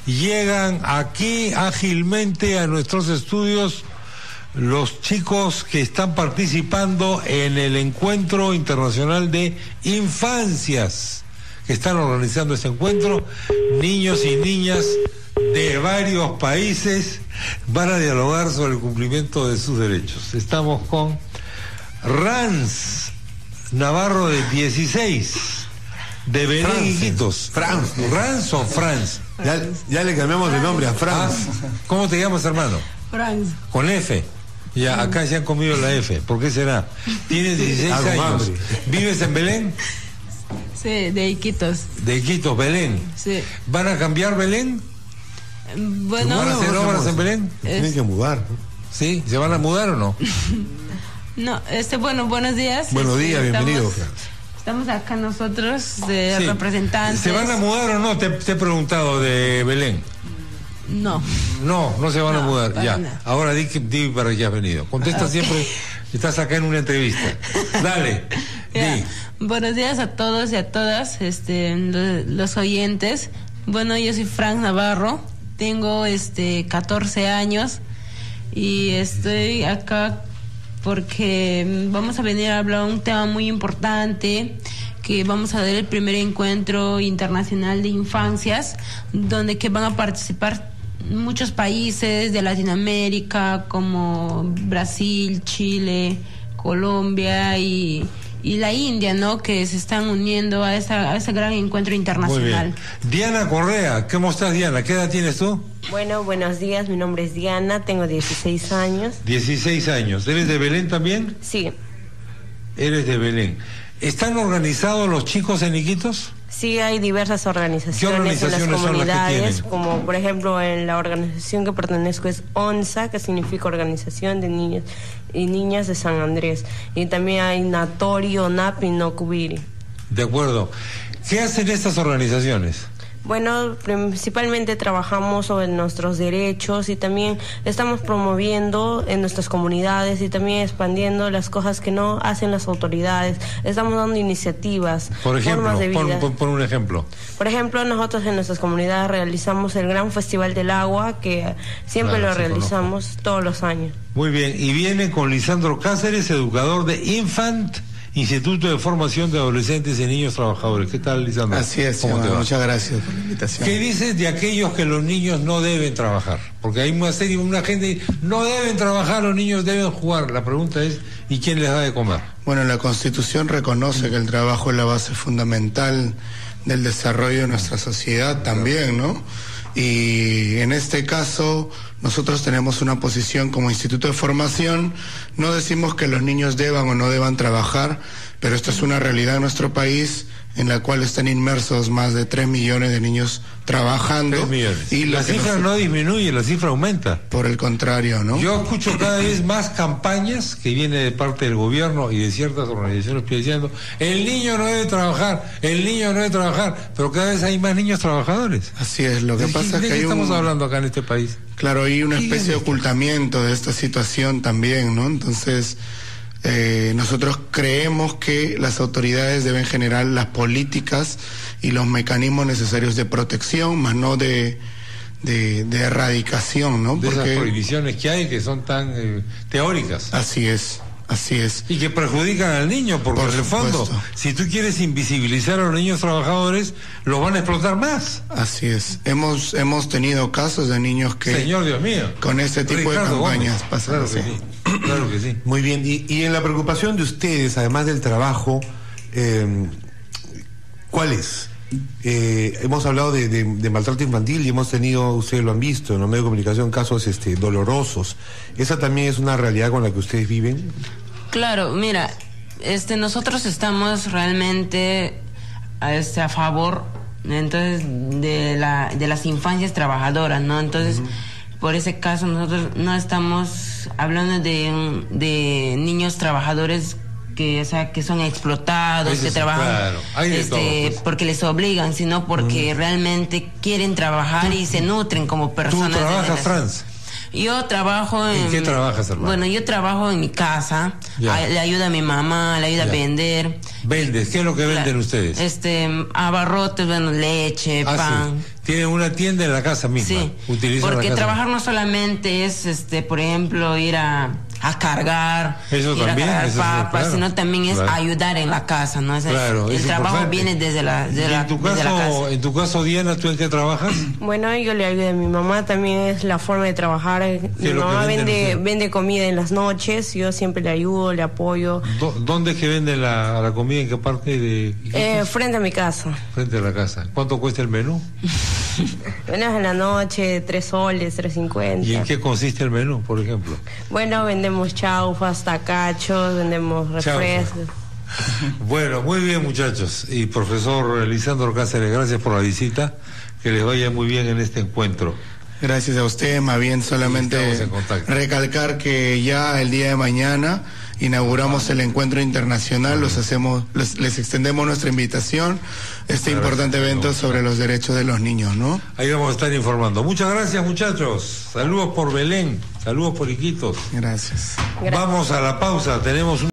llegan aquí ágilmente a nuestros estudios los chicos que están participando en el Encuentro Internacional de Infancias, que están organizando este encuentro. Niños y niñas de varios países van a dialogar sobre el cumplimiento de sus derechos. Estamos con Rans Navarro, de 16, de Belén, Iquitos. ¿Rans o Franz? Ya le cambiamos de nombre a Franz. ¿Cómo te llamas, hermano? Franz. Con F. Ya, acá se han comido la F. ¿Por qué será? Tienes 16 años. ¿Vives en Belén? Sí, de Iquitos. De Iquitos, Belén. Sí. ¿Van a cambiar Belén? Bueno, ¿Van a hacer obras en Belén? Tienen que mudar, ¿no? ¿Sí? ¿Se van a mudar o no? No, bueno, buenos días. Buenos días, bienvenido. Estamos acá nosotros, Sí. representantes. ¿Se van a mudar o no? Te he preguntado de Belén. No. No se van a mudar. Ya. Nada. Ahora di para que has venido. Contesta siempre. Estás acá en una entrevista. Dale. Ya. Di. Buenos días a todos y a todas, los oyentes. Bueno, yo soy Franz Navarro, tengo 14 años y estoy acá porque vamos a venir a hablar un tema muy importante, que vamos a dar el primer encuentro internacional de infancias, donde que van a participar muchos países de Latinoamérica, como Brasil, Chile, Colombia y la India, ¿no? Que se están uniendo a ese gran encuentro internacional. Muy bien. Diana Correa, ¿cómo estás, Diana? ¿Qué edad tienes tú? Bueno, buenos días, mi nombre es Diana, tengo 16 años. 16 años. ¿Eres de Belén también? Sí, Eres de Belén. ¿Están organizados los chicos en Iquitos? sí hay diversas organizaciones, ¿Qué organizaciones en las son las que comunidades, tienen? como por ejemplo en la organización que pertenezco es ONSA, que significa Organización de Niños y Niñas de San Andrés. Y también hay Natori, ONAP y Nocubiri. De acuerdo. ¿Qué hacen estas organizaciones? Bueno, principalmente trabajamos sobre nuestros derechos y también estamos promoviendo en nuestras comunidades y también expandiendo las cosas que no hacen las autoridades. Estamos dando iniciativas, Por ejemplo, formas de vida. pon un ejemplo. Por ejemplo, nosotros en nuestras comunidades realizamos el Gran Festival del Agua, que siempre Claro, lo sí, realizamos todos los años. Muy bien. Y viene con Lisandro Cáceres, educador de Infant, Instituto de Formación de Adolescentes y Niños Trabajadores. ¿Qué tal, Lisandro? Así es, ¿Cómo te va? muchas gracias por la invitación. ¿Qué dices de aquellos que los niños no deben trabajar? Porque hay una gente que no deben trabajar, los niños deben jugar. La pregunta es, ¿y quién les da de comer? Bueno, la Constitución reconoce que el trabajo es la base fundamental del desarrollo de nuestra sociedad también, ¿no? Y en este caso nosotros tenemos una posición como Instituto de Formación. No decimos que los niños deban o no deban trabajar, pero esto es una realidad en nuestro país en la cual están inmersos más de 3 millones de niños trabajando. 3 millones. Y La cifra no disminuye, la cifra aumenta. Por el contrario, ¿no? Yo escucho cada vez más campañas que vienen de parte del gobierno y de ciertas organizaciones diciendo, el niño no debe trabajar, el niño no debe trabajar, pero cada vez hay más niños trabajadores. Así es, lo que pasa es que hay estamos hablando acá en este país? Claro, hay una especie de ocultamiento de esta situación también, ¿no? Entonces, nosotros creemos que las autoridades deben generar las políticas y los mecanismos necesarios de protección, más no de erradicación, ¿no? De esas prohibiciones que hay que son tan teóricas. Así es. Así es. Y que perjudican al niño, porque Por en el fondo, supuesto. si tú quieres invisibilizar a los niños trabajadores, los van a explotar más. Así es. Hemos tenido casos de niños que... Señor Dios mío. Con este tipo Ricardo de campañas Gómez. pasan Claro así. que sí. Claro que sí. Muy bien, y en la preocupación de ustedes, además del trabajo, ¿cuál es? Hemos hablado de maltrato infantil y hemos tenido, ustedes lo han visto en los medios de comunicación, casos dolorosos. ¿Esa también es una realidad con la que ustedes viven? Claro, mira, nosotros estamos realmente a favor, entonces, de las infancias trabajadoras, ¿no? Entonces, por ese caso nosotros no estamos hablando de niños trabajadores que son explotados, que trabajan claro, hay de todo, pues. porque les obligan, sino porque realmente quieren trabajar y se nutren como personas. ¿Tú trabajas, Franz? Yo trabajo ¿En qué trabajas, hermano? Bueno, yo trabajo en mi casa, le ayudo a mi mamá, le ayudo a vender. ¿Vendes? ¿Qué es lo que venden ustedes? Abarrotes, bueno, leche, pan. Sí. Tienen una tienda en la casa misma. Sí, Utilizan porque la casa. trabajar no solamente es, por ejemplo, ir a cargar, Eso ir también, a cargar eso sí, papas, claro, sino también es claro. ayudar en la casa, ¿no? Claro, el es trabajo importante. viene desde la casa. En tu caso, Diana, ¿tú en qué trabajas? Bueno, yo le ayudo a mi mamá, también es la forma de trabajar. Mi es lo que mamá venden ustedes? vende comida en las noches, yo siempre le ayudo, le apoyo. ¿Dónde es que venden la comida? ¿En qué parte de Frente a mi casa. frente a la casa? ¿Cuánto cuesta el menú? Bueno, en la noche, 3 soles, 3.50. ¿Y en qué consiste el menú, por ejemplo? Bueno, vendemos chaufas, tacachos, vendemos refrescos. Bueno, muy bien, muchachos. Y profesor Lisandro Cáceres, gracias por la visita. Que les vaya muy bien en este encuentro. Gracias a usted, más bien Estamos solamente en contacto. recalcar que ya el día de mañana inauguramos el encuentro internacional, les extendemos nuestra invitación, importante evento sobre los derechos de los niños, ¿no? Ahí vamos a estar informando. Muchas gracias, muchachos. Saludos por Belén, saludos por Iquitos. Gracias. Vamos a la pausa, tenemos un